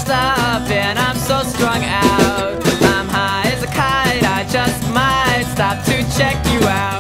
up and I'm so strung out. I'm high as a kite, I just might stop to check you out.